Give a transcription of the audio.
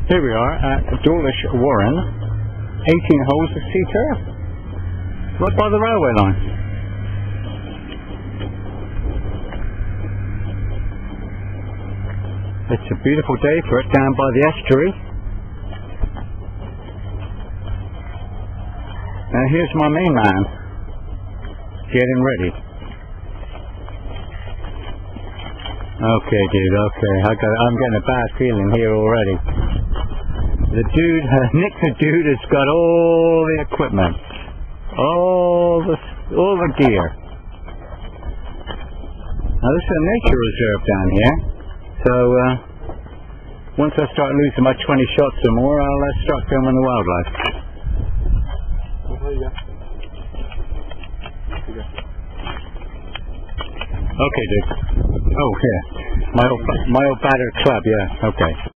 Here we are at Dawlish Warren, 18 holes of sea turf, right by the railway line. It's a beautiful day for it down by the estuary. And here's my main man, getting ready. Okay, dude, okay. I'm getting a bad feeling here already. The dude, Nick the dude has got all the equipment. All the gear. Now this is a nature reserve down here. So, once I start losing my 20 shots or more, I'll start filming the wildlife. Okay, dude. Oh, yeah. My old battered club, yeah. Okay.